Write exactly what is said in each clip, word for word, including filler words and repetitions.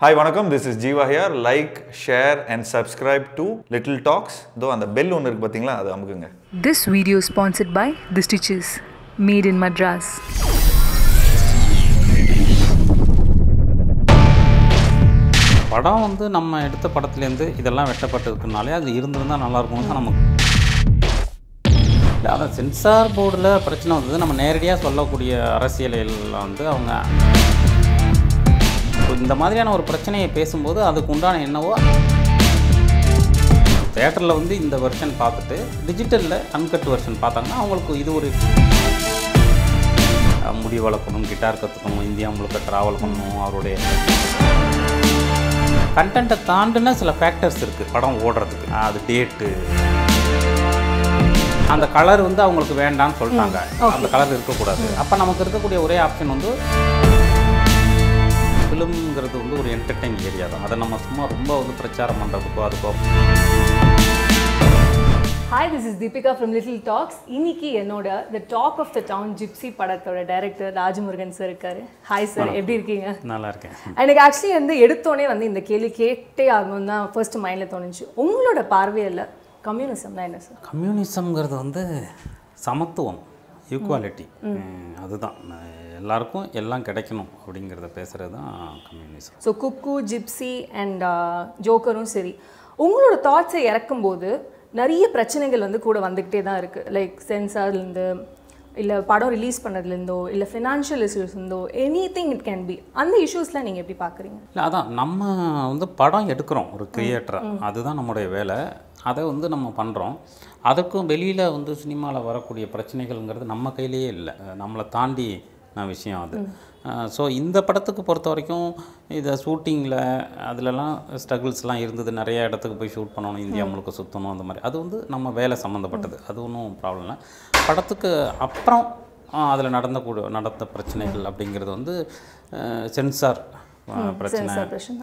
Hi, Vanakkam. This is Jeeva here. Like, share, and subscribe to Little Talks. Though on the bell on irukku pathingala adu amukunga. This video is sponsored by The Stitches, made in Madras. படம் வந்து நம்ம எடுத்த படத்துலேருந்து இதெல்லாம் வெட்டப்பட்டிருக்குனாலே அது இருந்திருந்தா நல்லா இருக்கும்னு தான் நமக்கு. இல்லை அதான் சென்சார் போர்டில் பிரச்சனை வந்தது. நம்ம நேரடியாக சொல்லக்கூடிய அரசியலில் வந்து அவங்க இந்த மாதிரியான ஒரு பிரச்சனையை பேசும்போது அதுக்கு உண்டான என்னவோ தேட்டரில் வந்து இந்த வெர்ஷன் பார்த்துட்டு டிஜிட்டலில் அன்கட் வெர்ஷன் பார்த்தாங்கன்னா அவங்களுக்கு இது ஒரு முடி வளர்க்கணும், கிட்டார் கற்றுக்கணும், இந்தியா முழுக்க ட்ராவல் பண்ணணும், அவருடைய கண்டென்ட்டை தாண்டின சில ஃபேக்டர்ஸ் இருக்குது படம் ஓடுறதுக்கு. அது டேட்டு, அந்த கலர் வந்து அவங்களுக்கு வேண்டான்னு சொல்லிட்டாங்க, அந்த கலர் இருக்கக்கூடாது. அப்போ நமக்கு இருக்கக்கூடிய ஒரே ஆப்ஷன் வந்து ஃபிலிம்ங்கிறது வந்து ஒரு என்டர்டெயின் ஏரியா தான். அதை நம்ம சும்மா ரொம்ப வந்து பிரச்சாரம் பண்ணுறதுக்கோ அதுக்கோ. Hi, this is Deepika from Little Talks. இன்னைக்கு என்னோட The Talk of the Town Gypsy படத்தோட டைரக்டர் ராஜமுருகன் சார் இருக்காரு. ஹாய் சார், எப்படி இருக்கீங்க? நல்லா இருக்கேன். எனக்கு ஆக்சுவலி வந்து எடுத்தோடனே வந்து இந்த கேள்வி கேட்டே ஆகணும் தான் ஃபர்ஸ்ட் மைண்டில் தோணுச்சு. உங்களோட பார்வையில் கம்யூனிசம்னா என்ன சார்? கம்யூனிசம்ங்கிறது வந்து சமத்துவம், ஈக்குவாலிட்டி, அதுதான். எல்லாருக்கும் எல்லாம் கிடைக்கணும் அப்படிங்கிறத பேசுகிறது தான் communism. So Cuckoo, Gypsy and ஜோக்கரும் சரி, உங்களோட தாட்ஸை இறக்கும்போது நிறைய பிரச்சனைகள் வந்து கூட வந்துக்கிட்டே தான் இருக்குது. லைக் சென்சார்லேருந்து, இல்லை படம் ரிலீஸ் பண்ணதுலேருந்தோ, இல்லை ஃபினான்ஷியல் இஷ்யூஸ் இருந்தோ, anything it can be. அந்த இஷ்யூஸ்லாம் நீங்கள் எப்படி பார்க்குறீங்க? இல்லை அதான் நம்ம வந்து படம் எடுக்கிறோம் ஒரு கிரியேட்டராக, அதுதான் நம்முடைய வேலை. அதை வந்து நம்ம பண்ணுறோம். அதுக்கும் வெளியில் வந்து சினிமாவில் வரக்கூடிய பிரச்சனைகள்ங்கிறது நம்ம கையிலேயே இல்லை, நம்மளை தாண்டி நான் விஷயம் அது. ஸோ இந்த படத்துக்கு பொறுத்த வரைக்கும் இதை ஷூட்டிங்கில் அதிலலாம் ஸ்ட்ரகிள்ஸ்லாம் இருந்தது. நிறைய இடத்துக்கு போய் ஷூட் பண்ணணும், இந்தியா முழுக்க சுற்றணும், அந்த மாதிரி. அது வந்து நம்ம வேலை சம்மந்தப்பட்டது, அது ஒன்றும் ப்ராப்ளம் இல்லை. படத்துக்கு அப்புறம் அதில் நடந்த கூட நடந்த பிரச்சனைகள் அப்படிங்கிறது வந்து சென்சார் பிரச்சனை.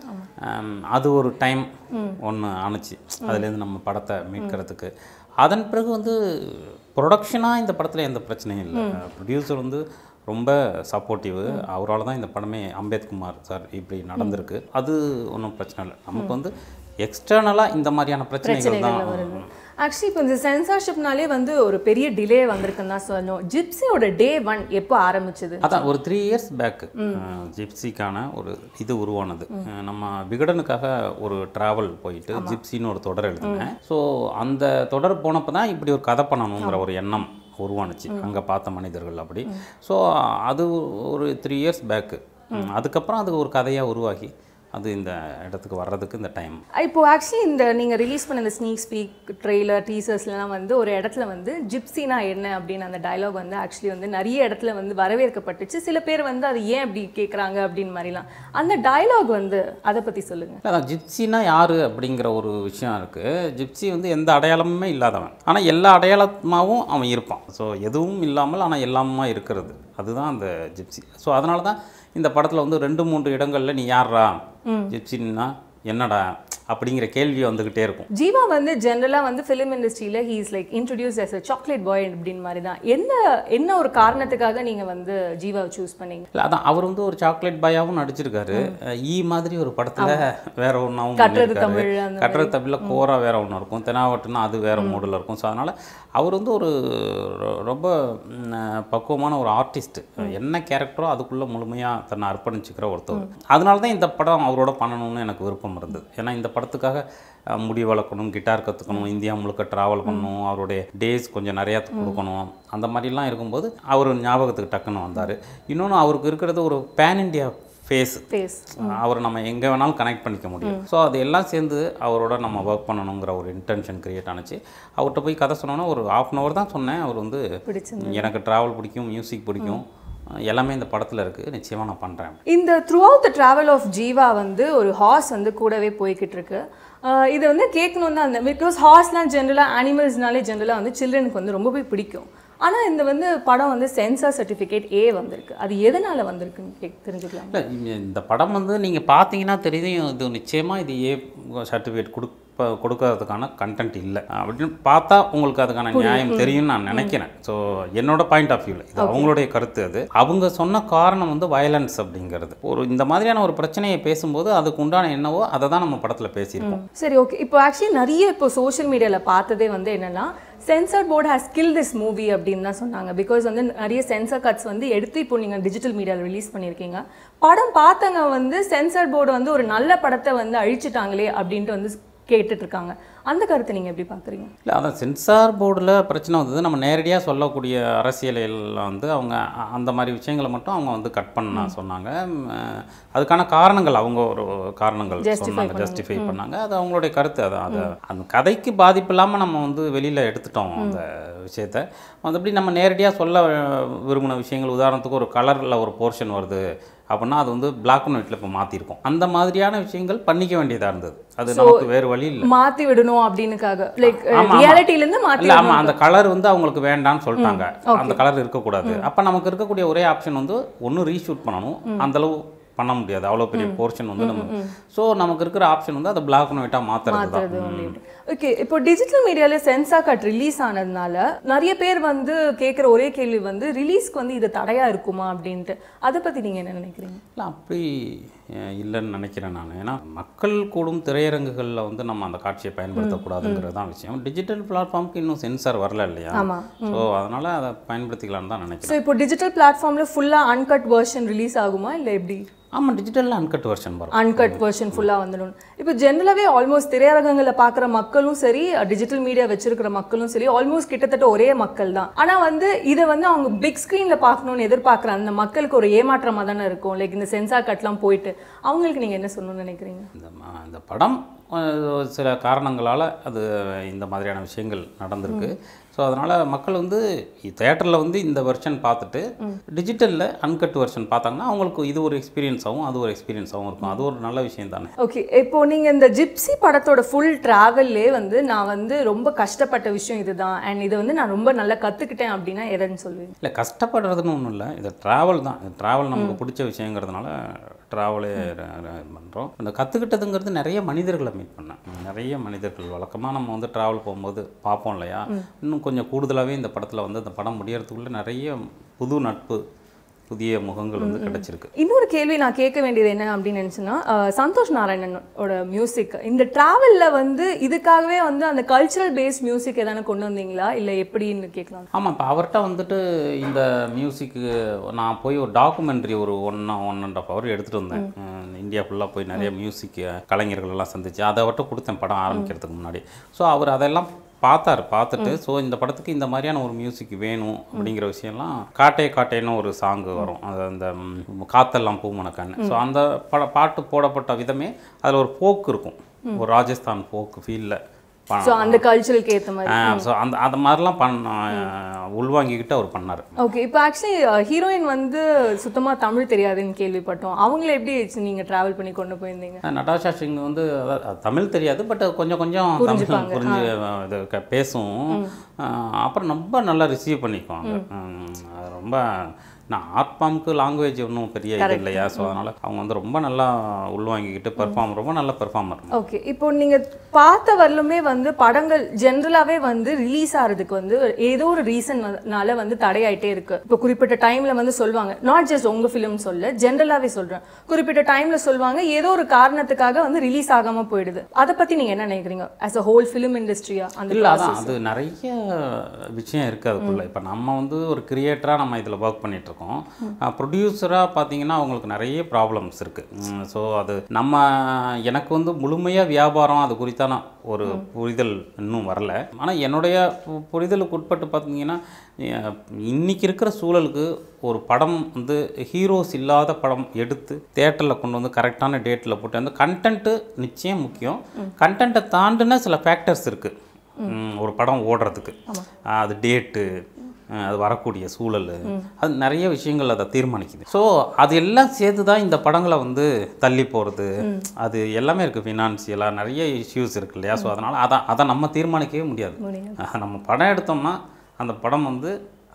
அது ஒரு டைம் ஒன்று ஆணுச்சு அதுலேருந்து நம்ம படத்தை மீட்கிறதுக்கு. அதன் பிறகு வந்து ப்ரொடக்ஷனாக இந்த படத்தில் எந்த பிரச்சனையும் இல்லை. ப்ரொடியூசர் வந்து ரொம்ப சப்போர்ட்டிவ். அவரால் தான் இந்த படமே அம்பேத்குமார் சார் இப்படி நடந்திருக்கு. அது ஒன்றும் பிரச்சனை இல்லை. நமக்கு வந்து எக்ஸ்டர்னலாக இந்த மாதிரியான பிரச்சனைகள் தான் வருது. ஆக்சுவலி இப்போ இந்த சென்சார்ஷிப்னாலே வந்து ஒரு பெரிய டிலே வந்திருக்குன்னு தான் சொல்லணும். ஜிப்சியோட டே ஒன் எப்போ ஆரம்பிச்சது? அதான் ஒரு த்ரீ இயர்ஸ் பேக்கு ஜிப்சிக்கான ஒரு இது உருவானது. நம்ம விகடனுக்காக ஒரு ட்ராவல் போயிட்டு ஜிப்சின்னு ஒரு தொடர் எழுதினேன். ஸோ அந்த தொடர் போனப்போ தான் இப்படி ஒரு கதை பண்ணணுங்கிற ஒரு எண்ணம் உருவானுச்சு, அங்கே பார்த்த மனிதர்கள் அப்படி. ஸோ அது ஒரு த்ரீ இயர்ஸ் பேக்கு. அதுக்கப்புறம் அது ஒரு கதையாக உருவாகி அது இந்த இடத்துக்கு வர்றதுக்கு இந்த டைம். இப்போ ஆக்சுவலி இந்த நீங்கள் ரிலீஸ் பண்ண இந்த ஸ்னீக் ஸ்பீக், ட்ரெய்லர், டீசர்ஸ்லாம் வந்து ஒரு இடத்துல வந்து ஜிப்சினா என்ன அப்படின்னு அந்த டயலாக் வந்து ஆக்சுவலி வந்து நிறைய இடத்துல வந்து வரவேற்கப்பட்டுச்சு. சில பேர் வந்து அது ஏன் அப்படி கேட்குறாங்க அப்படின்னு மாதிரிலாம். அந்த டயலாக் வந்து அதை பற்றி சொல்லுங்கள். அதான் ஜிப்சினா யார் அப்படிங்கிற ஒரு விஷயம் இருக்குது. ஜிப்சி வந்து எந்த அடையாளமுமே இல்லாதவன், ஆனால் எல்லா அடையாளமாகவும் அவன் இருப்பான். ஸோ எதுவும் இல்லாமல் ஆனால் எல்லாமா இருக்கிறது, அதுதான் அந்த ஜிப்சி. ஸோ அதனால தான் இந்த படத்தில் வந்து ரெண்டு மூன்று இடங்களில் நீ யாரா ஜிப்சின்னா என்னடா அப்படிங்கிற கேள்வி வந்துக்கிட்டே இருக்கும். ஜீவா வந்து ஜென்ரலாக வந்து ஃபிலிம் இண்டஸ்ட்ரியில் he is like introduce as a chocolate boy அப்படின்னு மாதிரி தான். என்ன என்ன ஒரு காரணத்துக்காக நீங்கள் வந்து ஜீவாவை சூஸ் பண்ணீங்க? இல்லை அதான் அவர் வந்து ஒரு சாக்லேட் பாயாகவும் நடிச்சிருக்காரு. ஈ மாதிரி ஒரு படத்தில் வேற ஒன்றாவும் கட்டுறது தமிழ், கட்டுறது தமிழில் கோரா வேற ஒன்று இருக்கும், தெனாவட்டுன்னா அது வேற மூடில் இருக்கும். ஸோ அதனால் அவர் வந்து ஒரு ரொம்ப பக்குவமான ஒரு ஆர்டிஸ்ட். என்ன கேரக்டரோ அதுக்குள்ளே முழுமையாக தன்னை அர்ப்பணிச்சுக்கிற ஒருத்தவர். அதனால தான் இந்த படம் அவரோட பண்ணணும்னு எனக்கு விருப்பம் இருந்தது. ஏன்னா இந்த படத்துக்காக முடி வளர்க்கணும், கிட்டார் கற்றுக்கணும், இந்தியா முழுக்க ட்ராவல் பண்ணணும், அவருடைய டேஸ் கொஞ்சம் நிறையா கொடுக்கணும், அந்த மாதிரிலாம் இருக்கும்போது அவர் ஞாபகத்துக்கு டக்குன்னு வந்தார். இன்னொன்று அவருக்கு இருக்கிறது ஒரு பேன் இண்டியா ஃபேஸ். அவர் நம்ம எங்கே வேணாலும் கனெக்ட் பண்ணிக்க முடியும். ஸோ அது எல்லாம் சேர்ந்து அவரோட நம்ம ஒர்க் பண்ணணுங்கிற ஒரு இன்டென்ஷன் க்ரியேட் ஆனிச்சு. அவர்கிட்ட போய் கதை சொன்னோன்னா ஒரு ஹாஃப் அன் ஹவர் தான் சொன்னேன். அவர் வந்து எனக்கு ட்ராவல் பிடிக்கும், மியூசிக் பிடிக்கும், எல்லாமே இந்த படத்தில் இருக்குது, நிச்சயமாக நான் பண்ணுறேன். இந்த throughout the travel of Jeeva வந்து ஒரு ஹார்ஸ் வந்து கூடவே போய்கிட்டு இருக்கு. இது வந்து கேட்கணும் தான், அந்த பிகாஸ் ஹார்ஸ்லாம் ஜென்ரலாக அனிமல்ஸ்னாலே ஜென்ரலாக வந்து சில்ட்ரனுக்கு வந்து ரொம்பவே பிடிக்கும். ஆனால் இந்த வந்து படம் வந்து சென்சார் சர்டிஃபிகேட் ஏ வந்திருக்கு. அது எதனால் வந்திருக்குன்னு கே தெரிஞ்சுக்கலாம்? இல்லை இந்த படம் வந்து நீங்கள் பார்த்தீங்கன்னா தெரியும், இது நிச்சயமாக இது ஏ சர்டிஃபிகேட் கொடு இப்போ கொடுக்கறதுக்கான கண்டென்ட் இல்லை அப்படின்னு பார்த்தா உங்களுக்கு அதுக்கான நியாயம் தெரியும்னு நான் நினைக்கிறேன். ஸோ என்னோட பாயிண்ட் ஆஃப் வியூவில் இது அவங்களுடைய கருத்து. அது அவங்க சொன்ன காரணம் வந்து வயலன்ஸ் அப்படிங்கிறது. ஒரு இந்த மாதிரியான ஒரு பிரச்சனையை பேசும்போது அதுக்கு உண்டான என்னவோ அதை தான் நம்ம படத்தில் பேசியிருக்கோம். சரி, ஓகே. இப்போ ஆக்சுவலி நிறைய இப்போ சோஷியல் மீடியாவில் பார்த்ததே வந்து என்னன்னா censor board has kill this movie அப்படின்னு தான் சொன்னாங்க. பிகாஸ் வந்து நிறைய சென்சார் கட்ஸ் வந்து எடுத்து இப்போ நீங்கள் டிஜிட்டல் மீடியாவில் ரிலீஸ் பண்ணியிருக்கீங்க. படம் பார்த்தவங்க வந்து சென்சார் போர்டு வந்து ஒரு நல்ல படத்தை வந்து அழிச்சிட்டாங்களே அப்படின்ட்டு வந்து கேட்டுட்டு இருக்காங்க. அந்த கருத்தை நீங்கள் எப்படி பார்க்குறீங்க? இல்லை, அதான் சென்சார் போர்டில் பிரச்சனை வந்தது. நம்ம நேரடியாக சொல்லக்கூடிய அரசியலில் வந்து அவங்க அந்த மாதிரி விஷயங்களை மட்டும் அவங்க வந்து கட் பண்ண சொன்னாங்க. அதுக்கான காரணங்கள் அவங்க ஒரு காரணங்கள் சொன்னாங்க, ஜஸ்டிஃபை பண்ணாங்க. அது அவங்களுடைய கருத்து. அது அது அந்த கதைக்கு பாதிப்பு இல்லாமல் நம்ம வந்து வெளியில் எடுத்துட்டோம் அந்த விஷயத்தை. மற்றபடி நம்ம நேரடியாக சொல்ல விரும்பின விஷயங்கள், உதாரணத்துக்கு ஒரு கலரில் ஒரு போர்ஷன் வருது அப்படின்னா அது வந்து பிளாக் அண்ட் ஒயிட்ல இப்போ மாற்றிருக்கோம். அந்த மாதிரியான விஷயங்கள் பண்ணிக்க வேண்டியதாக இருந்தது. அது நமக்கு வேறு வழி இல்லை, மாற்றி விடணும் அப்படின்னுக்காக. லைக் ரியாலிட்டிலேருந்து மாற்றி. ஆமாம், அந்த கலர் வந்து அவங்களுக்கு வேண்டாம்னு சொல்லிட்டாங்க. அந்த கலர் இருக்கக்கூடாது. அப்போ நமக்கு இருக்கக்கூடிய ஒரே ஆப்ஷன் வந்து ஒன்று ரீஷூட் பண்ணணும். அந்தளவு பண்ண முடியாது, அவ்வளோ பெரிய போர்ஷன் வந்து நம்ம. ஸோ நமக்கு இருக்கிற ஆப்ஷன் வந்து அதை பிளாக் அண்ட் ஒயிட்டாக மாற்றுறது. ஓகே, இப்போ டிஜிட்டல் மீடியாவில் சென்சார் கட் ரிலீஸ் ஆனதுனால நிறைய பேர் வந்து கேட்குற ஒரே கேள்வி வந்து ரிலீஸ்க்கு வந்து இது தடையாக இருக்குமா அப்படின்ட்டு. அதை பற்றி நீங்கள் என்ன நினைக்கிறீங்க? இல்லை, அப்படி இல்லைன்னு நினைக்கிறேன் நான். ஏன்னா மக்கள் கூடும் திரையரங்குகளில் வந்து நம்ம அந்த காட்சியை பயன்படுத்தக்கூடாதுங்கிறது தான் விஷயம். டிஜிட்டல் பிளாட்ஃபார்முக்கு இன்னும் சென்சார் வரல இல்லையா? ஸோ அதனால் அதை பயன்படுத்திக்கலான்னு தான் நினைக்கிறேன். ஸோ இப்போ டிஜிட்டல் பிளாட்ஃபார்மில் ஃபுல்லாக அன்கட் வெர்ஷன் ரிலீஸ் ஆகுமா இல்லை எப்படி? ஆமாம், டிஜிட்டலில் அன்கட் வெர்ஷன் வரும். அன்கட் வெர்ஷன் ஃபுல்லாக வந்துடும். இப்போ ஜென்ரலாகவே ஆல்மோஸ்ட் திரையரங்கங்களை பார்க்குற மக்களும் சரி, டிஜிட்டல் மீடியா வச்சிருக்கிற மக்களும் சரி, ஆல்மோஸ்ட் கிட்டத்தட்ட ஒரே மக்கள் தான். ஆனால் வந்து இதை வந்து அவங்க பிக் ஸ்க்ரீனில் பார்க்கணுன்னு எதிர்பார்க்குற அந்த மக்களுக்கு ஒரு ஏமாற்றமாக தானே இருக்கும். லைக் இந்த சென்சார் கட்லாம் போயிட்டு அவங்களுக்கு நீங்கள் என்ன சொல்லணும்னு நினைக்கிறீங்க? இந்த இந்த படம் சில காரணங்களால் அது இந்த மாதிரியான விஷயங்கள் நடந்திருக்கு. ஸோ அதனால் மக்கள் வந்து தியேட்டரில் வந்து இந்த வெர்ஷன் பார்த்துட்டு டிஜிட்டலில் அன்கட் வெர்ஷன் பார்த்தாங்கன்னா அவங்களுக்கு இது ஒரு எக்ஸ்பீரியன்ஸாகவும் அது ஒரு எக்ஸ்பீரியன்ஸாகவும் இருக்கும். அது ஒரு நல்ல விஷயம் தானே. ஓகே, இப்போ நீங்கள் இந்த ஜிப்சி படத்தோட ஃபுல் ட்ராவல்லே வந்து நான் வந்து ரொம்ப கஷ்டப்பட்ட விஷயம் இதுதான் அண்ட் இதை வந்து நான் ரொம்ப நல்லா கற்றுக்கிட்டேன் அப்படின்னா எதுன்னு சொல்லுவேன்? இல்லை, கஷ்டப்படுறதுன்னு ஒன்றும் இல்லை. இது ட்ராவல் தான். ட்ராவல் நமக்கு பிடிச்ச விஷயங்கிறதுனால ட்ராவலே பண்ணுறோம். இந்த கற்றுக்கிட்டதுங்கிறது நிறைய மனிதர்களை மீட் பண்ணேன். நிறைய மனிதர்கள் வழக்கமாக நம்ம வந்து ட்ராவல் போகும்போது பார்ப்போம் இல்லையா? இன்னும் கொஞ்சம் கூடுதலாகவே இந்த படத்தில் வந்து இந்த படம் முடியறதுக்குள்ளே நிறைய புது நட்பு, புதிய முகங்கள் வந்து கிடைச்சிருக்கு. இன்னொரு கேள்வி நான் கேட்க வேண்டியது என்ன அப்படின்னு நினச்சுன்னா, சந்தோஷ் நாராயணனோட மியூசிக் இந்த ட்ராவலில் வந்து இதுக்காகவே வந்து அந்த கல்ச்சுரல் பேஸ்ட் மியூசிக் எதானு கொண்டு வந்தீங்களா இல்லை எப்படின்னு கேட்கலாம்? ஆமாம், இப்போ அவர்கிட்ட வந்துட்டு இந்த மியூசிக்கு நான் போய் ஒரு டாக்குமெண்ட்ரி ஒரு one one and half hour எடுத்துகிட்டு வந்தேன். இந்தியா ஃபுல்லாக போய் நிறைய மியூசிக் கலைஞர்கள் எல்லாம் சந்திச்சு அதை அவர்கிட்ட கொடுத்தேன் படம் ஆரம்பிக்கிறதுக்கு முன்னாடி. ஸோ அவர் அதெல்லாம் பார்த்தார். பார்த்துட்டு ஸோ இந்த படத்துக்கு இந்த மாதிரியான ஒரு மியூசிக் வேணும் அப்படிங்கிற விஷயம்லாம் காட்டே காட்டேன்னு ஒரு சாங்கு வரும். அது அந்த காத்தெல்லாம் பூமணக்கான்னு. ஸோ அந்த பட பாட்டு போடப்பட்ட விதமே அதில் ஒரு ஃபோக் இருக்கும், ஒரு ராஜஸ்தான் ஃபோக் ஃபீலில். ஸோ அந்த கல்ச்சரலுக்கு ஏற்ற மாதிரி. ஸோ அந்த அந்த மாதிரிலாம் பண்ண உள்வாங்கிக்கிட்டு அவர் பண்ணார். ஓகே, இப்போ ஆக்சுவலி ஹீரோயின் வந்து சுத்தமாக தமிழ் தெரியாதுன்னு கேள்விப்பட்டோம். அவங்கள எப்படி நீங்கள் ட்ராவல் பண்ணி கொண்டு போயிருந்தீங்க? நடாஷா சிங் வந்து தமிழ் தெரியாது, பட் கொஞ்சம் கொஞ்சம் தமிழ் புரிஞ்சு இது பேசும். அப்புறம் ரொம்ப நல்லா ரிசீவ் பண்ணிக்குவாங்க. ரொம்ப நான் ஆர்ட்பாம்க்கு லாங்குவேஜ் ஒன்றும் பெரிய இது இல்லையா? ஸோ அதனால் அவங்க வந்து ரொம்ப நல்லா உள்வாங்கிக்கிட்டு பெர்ஃபார்ம் ரொம்ப நல்ல பெர்ஃபார்மர். ஓகே, இப்போ நீங்கள் பார்த்த வரலுமே வந்து படங்கள் ஜென்ரலாகவே வந்து ரிலீஸ் ஆகிறதுக்கு வந்து ஏதோ ஒரு ரீசன்னால வந்து தடையாயிட்டே இருக்குது. இப்போ குறிப்பிட்ட டைமில் வந்து சொல்லுவாங்க, நாட் ஜஸ்ட் உங்கள் ஃபிலிம் சொல்ல, ஜென்ரலாகவே சொல்கிறேன், குறிப்பிட்ட டைமில் சொல்லுவாங்க ஏதோ ஒரு காரணத்துக்காக வந்து ரிலீஸ் ஆகாமல் போயிடுது. அதை பற்றி நீங்கள் என்ன நினைக்கிறீங்க ஆஸ் அ ஹோல் ஃபிலிம் இண்டஸ்ட்ரியா? அந்த இல்லை, அதான் அது நிறைய விஷயம் இருக்குது அதுக்குள்ளே. இப்போ நம்ம வந்து ஒரு கிரியேட்டராக நம்ம இதில் ஒர்க் பண்ணிகிட்ருக்கோம். ப்ரொடியூசராக பார்த்தீங்கன்னா அவங்களுக்கு நிறைய ப்ராப்ளம்ஸ் இருக்குது. ஸோ அது நம்ம எனக்கு வந்து முழுமையாக வியாபாரம் அது குறித்தான ஒரு புரிதல் இன்னும் வரல. ஆனால் என்னுடைய புரிதலுக்கு உட்பட்டு பார்த்தீங்கன்னா இன்றைக்கி இருக்கிற சூழலுக்கு ஒரு படம் வந்து ஹீரோஸ் இல்லாத படம் எடுத்து தேட்டரில் கொண்டு வந்து கரெக்டான டேட்டில் போட்டு அந்த கண்டென்ட்டு நிச்சயம் முக்கியம். கண்டென்ட்டை தாண்டின சில ஃபேக்டர்ஸ் இருக்குது ஒரு படம் ஓடுறதுக்கு. அது டேட்டு, அது வரக்கூடிய சூழல், அது நிறைய விஷயங்கள் அதை தீர்மானிக்குது. ஸோ அது எல்லாம் சேர்த்து தான் இந்த படங்களை வந்து தள்ளி போகிறது, அது எல்லாமே இருக்குது. ஃபினான்சியலாக நிறைய இஷ்யூஸ் இருக்குது இல்லையா? ஸோ அதனால் அதை அதை நம்ம தீர்மானிக்கவே முடியாது. நம்ம படம் எடுத்தோம்னா அந்த படம் வந்து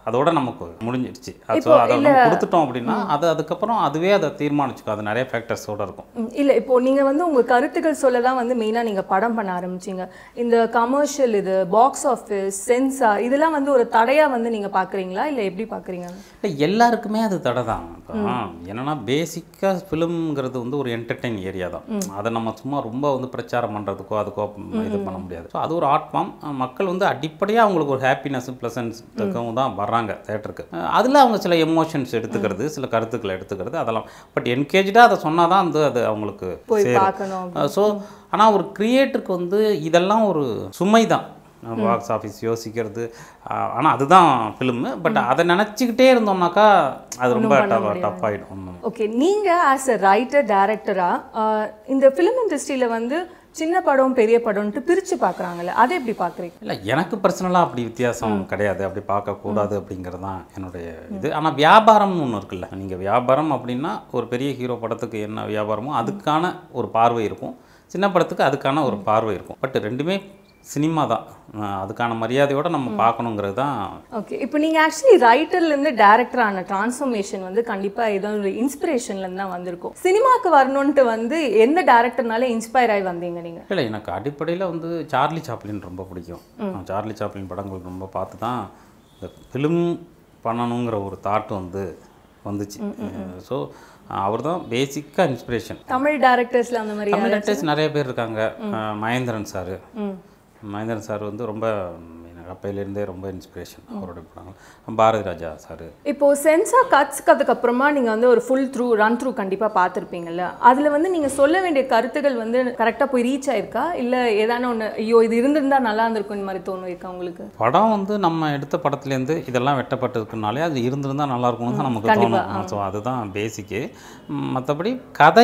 அதோட நமக்கு முடிஞ்சிடுச்சு. ஸோ அதை நம்ம கொடுத்துட்டோம் அப்படின்னா அது அதுக்கப்புறம் அதுவே அதை தீர்மானிச்சுக்கும். அது நிறைய ஃபேக்டர்ஸோடு இருக்கும். இல்லை இப்போது நீங்கள் வந்து உங்கள் கருத்துக்கள் சொல்ல தான் வந்து மெயினாக நீங்கள் படம் பண்ண ஆரம்பிச்சிங்க. இந்த கமர்ஷியல் இது பாக்ஸ் ஆஃபீஸ் சென்சார் இதெல்லாம் வந்து ஒரு தடையாக வந்து நீங்கள் பார்க்குறீங்களா இல்லை எப்படி பார்க்குறீங்க? இல்லை எல்லாருக்குமே அது தடை தான். என்னென்னா பேசிக்காக ஃபிலிம்ங்கிறது வந்து ஒரு என்டர்டெயின் ஏரியா தான். அதை நம்ம சும்மா ரொம்ப வந்து பிரச்சாரம் பண்ணுறதுக்கோ அதுக்கோ இது பண்ண முடியாது. ஸோ அது ஒரு ஆர்ட் ஃபார்ம். மக்கள் வந்து அடிப்படையாக அவங்களுக்கு ஒரு ஹாப்பினஸ் ப்ளசன்ஸுக்கும் தான் வர்றாங்க தேட்டருக்கு. அதில் அவங்க சில எமோஷன்ஸ் எடுத்துக்கிறது, சில கருத்துக்களை எடுத்துக்கிறது அதெல்லாம். பட் என்கேஜாக அதை சொன்னால் தான் வந்து அது அவங்களுக்கு சேரும். ஸோ ஆனால் ஒரு கிரியேட்டருக்கு வந்து இதெல்லாம் ஒரு சுமை தான். பாக்ஸ் ஆஃபீஸ் யோசிக்கிறது, ஆனால் அதுதான் ஃபிலிமு. பட் அதை நினச்சிக்கிட்டே இருந்தோம்னாக்கா அது ரொம்ப டஃப் ஆகிடும். ஓகே, நீங்கள் ஆஸ் அ ரைட்டர் டைரக்டராக இந்த ஃபிலிம் இண்டஸ்ட்ரியில் வந்து சின்ன படம் பெரிய படம்ட்டு பிரித்து பார்க்குறாங்கல்ல, அதை எப்படி பார்க்குறீங்க? இல்லை எனக்கு பர்சனலாக அப்படி வித்தியாசம் கிடையாது. அப்படி பார்க்கக்கூடாது அப்படிங்கிறது தான் என்னுடைய இது. ஆனால் வியாபாரம்னு ஒன்று இருக்குல்ல, நீங்கள் வியாபாரம் அப்படின்னா ஒரு பெரிய ஹீரோ படத்துக்கு என்ன வியாபாரமோ அதுக்கான ஒரு பார்வை இருக்கும், சின்ன படத்துக்கு அதுக்கான ஒரு பார்வை இருக்கும். பட் ரெண்டுமே சினிமா தான், அதுக்கான மரியாதையோடு நம்ம பார்க்கணுங்கிறது தான். ஓகே, இப்போ நீங்கள் ஆக்சுவலி ரைட்டர்லேருந்து டேரக்டரான ட்ரான்ஸ்ஃபர்மேஷன் வந்து கண்டிப்பாக ஏதோ ஒரு இன்ஸ்பிரேஷன்லேருந்து தான் வந்திருக்கும். சினிமாவுக்கு வரணுன்ட்டு வந்து எந்த டேரக்டர்னால இன்ஸ்பயர் ஆகி வந்தீங்க நீங்கள்? இல்லை எனக்கு அடிப்படையில் வந்து சார்லி சாப்ளின் ரொம்ப பிடிக்கும். சார்லி சாப்ளின் படங்கள் ரொம்ப பார்த்து தான் இந்த ஃபிலிம் பண்ணணுங்கிற ஒரு தாட் வந்து வந்துச்சு. ஸோ அவர் தான் பேசிக்காக இன்ஸ்பிரேஷன். தமிழ் டேரக்டர்ஸில் அந்த மாதிரி தமிழ் டேரக்டர்ஸ் நிறைய பேர் இருக்காங்க. மகேந்திரன் சார் மகேந்திரன் சார் வந்து ரொம்ப அப்பையிலேருந்தே ரொம்ப இன்ஸ்பிரேஷன் அவருடைய படங்கள். பாரதி ராஜா சார். இப்போது சென்சார் கட்ஸ்க்கு அதுக்கப்புறமா நீங்கள் வந்து ஒரு ஃபுல் த்ரூ ரன் த்ரூ கண்டிப்பாக பார்த்துருப்பீங்கல்ல, அதில் வந்து நீங்கள் சொல்ல வேண்டிய கருத்துக்கள் வந்து கரெக்டாக போய் ரீச் ஆயிருக்கா, இல்லை ஏதான ஒன்று ஐயோ இது இருந்திருந்தா நல்லா இருந்திருக்கும் இந்த மாதிரி தோணும் இருக்கா உங்களுக்கு? படம் வந்து நம்ம எடுத்த படத்துலேருந்து இதெல்லாம் வெட்டப்பட்டிருக்குனாலே அது இருந்திருந்தால் நல்லா இருக்கும்னு தான் நமக்கு தோணும். ஸோ அதுதான் பேசிக்கு. மற்றபடி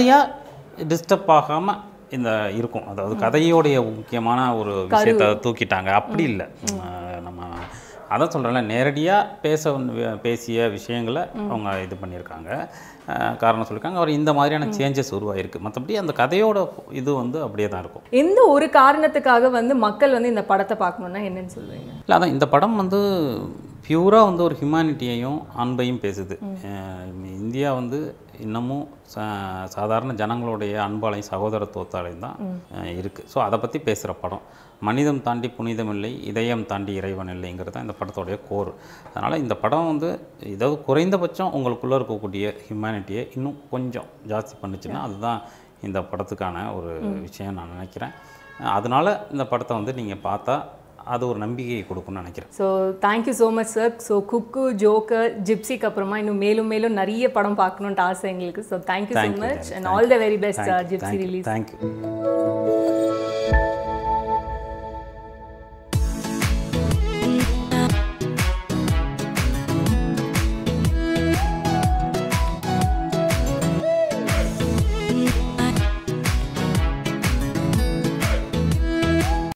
கதையாக டிஸ்டர்ப் ஆகாமல் இந்த இருக்கும். அதாவது கதையோடைய முக்கியமான ஒரு விஷயத்தை தூக்கிட்டாங்க அப்படி இல்லை. நம்ம அதான் சொல்கிறேன்ல, நேரடியாக பேச பேசிய விஷயங்களை அவங்க இது பண்ணியிருக்காங்க, காரணம் சொல்லியிருக்காங்க. அவர் இந்த மாதிரியான சேஞ்சஸ் உருவாயிருக்கு. மற்றபடி அந்த கதையோட இது வந்து அப்படியே தான் இருக்கும். எந்த ஒரு காரணத்துக்காக வந்து மக்கள் வந்து இந்த படத்தை பார்க்கணுன்னா என்னன்னு சொல்லுவீங்க? இல்லை அதான் இந்த படம் வந்து பியூராக வந்து ஒரு ஹியூமனிட்டியையும் அன்பையும் பேசுது. இந்தியா வந்து இன்னமும் சாதாரண ஜனங்களுடைய அன்பாலையும் சகோதரத்துவத்தாலையும் தான் இருக்குது. ஸோ அதை பற்றி பேசுகிற படம். மனிதம் தாண்டி புனிதம் இல்லை, இதயம் தாண்டி இறைவன் இல்லைங்கிறது தான் இந்த படத்தோடைய கோர். அதனால் இந்த படம் வந்து ஏதாவது குறைந்தபட்சம் உங்களுக்குள்ளே இருக்கக்கூடிய ஹியூமனிட்டியை இன்னும் கொஞ்சம் ஜாஸ்தி பண்ணுச்சுன்னா அதுதான் இந்த படத்துக்கான ஒரு விஷயம் நான் நினைக்கிறேன். அதனால் இந்த படத்தை வந்து நீங்கள் பார்த்தா அது ஒரு நம்பிக்கையை கொடுக்கும்னு நினைக்கிறேன். So thank you so much sir. So Cuckoo, Joker, ஜிப்சிக்கு அப்புறமா இன்னும் மேலும் மேலும் நிறைய படம் பார்க்கணுன்ட்டு ஆசை எங்களுக்கு. So thank you so much and all the very best Gypsy release. Thank you.